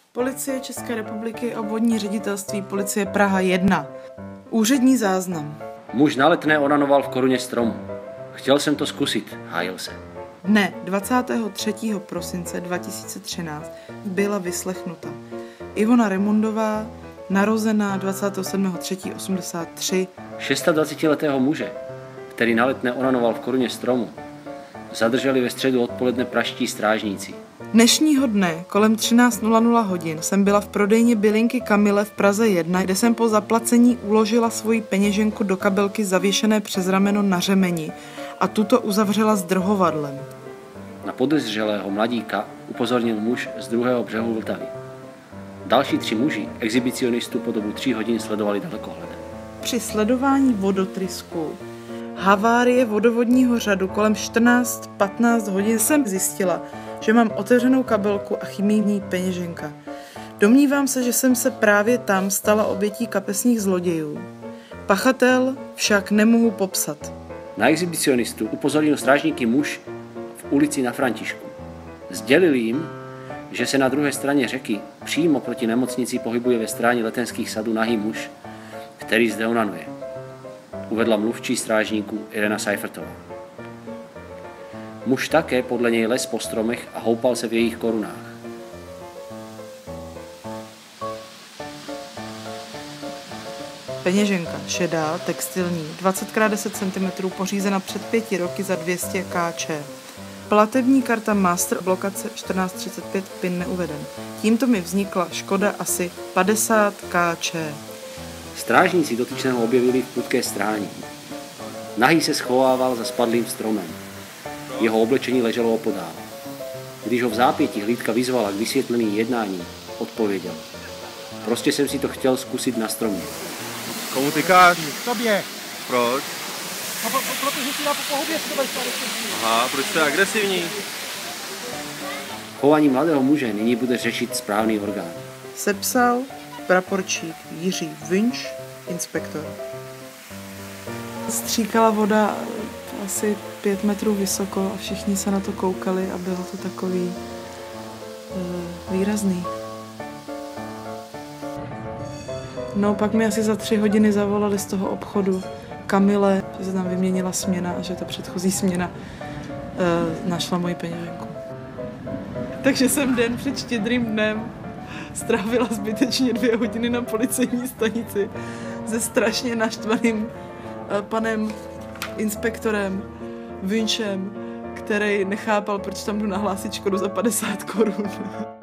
Policie České republiky, obvodní ředitelství policie Praha 1. Úřední záznam. Muž na Letné onanoval v koruně stromu. Chtěl jsem to zkusit, hájil se. Dne 23. prosince 2013 byla vyslechnuta Ivona Remundová, narozená 27.3.83. 26letého muže, který na Letné onanoval v koruně stromu, zadrželi ve středu odpoledne pražští strážníci. Dnešního dne kolem 13:00 hodin jsem byla v prodejně bylinky Kamile v Praze 1, kde jsem po zaplacení uložila svoji peněženku do kabelky zavěšené přes rameno na řemeni a tuto uzavřela zdrhovadlem. Na podezřelého mladíka upozornil muž z druhého břehu Vltavy. Další 3 muži exhibicionistu po dobu 3 hodin sledovali dalekohledem. Při sledování vodotrysku havárie vodovodního řadu kolem 14:15 hodin jsem zjistila, že mám otevřenou kabelku a chybí v ní peněženka. Domnívám se, že jsem se právě tam stala obětí kapesních zlodějů. Pachatel však nemohu popsat. Na exhibicionistu upozornil strážníky muž v ulici na Františku. Sdělil jim, že se na druhé straně řeky přímo proti nemocnici pohybuje ve stráni Letenských sadů nahý muž, který zde onanuje, uvedla mluvčí strážníků Irena Seifertová. Muž také podle něj les po stromech a houpal se v jejich korunách. Peněženka, šedá, textilní, 20x10 cm, pořízena před 5 roky za 200 kč. Platební karta Master blokace 1435, PIN neuveden. Tímto mi vznikla škoda asi 50 kč. Strážníci dotyčného objevili v prudké stráni. Nahý se schovával za spadlým stromem. Jeho oblečení leželo opodál. Když ho v zápětí hlídka vyzvala k vysvětlení jednání, odpověděl: prostě jsem si to chtěl zkusit na stromě. Komu tykáš? Tobě. Proč? No, protože si dá po pohubě Aha, proč jste agresivní? Chování mladého muže nyní bude řešit správný orgán. Sepsal praporčík Jiří Vinč, inspektor. Stříkala voda asi 5 metrů vysoko a všichni se na to koukali a bylo to takový výrazný. No pak mi asi za 3 hodiny zavolali z toho obchodu Kamile, že se tam vyměnila směna a že ta předchozí směna našla moji peněženku. Takže jsem den před Štědrým dnem strávila zbytečně 2 hodiny na policejní stanici se strašně naštvaným panem inspektorem Vinčem, který nechápal, proč tam jdu nahlásit škodu za 50 korun.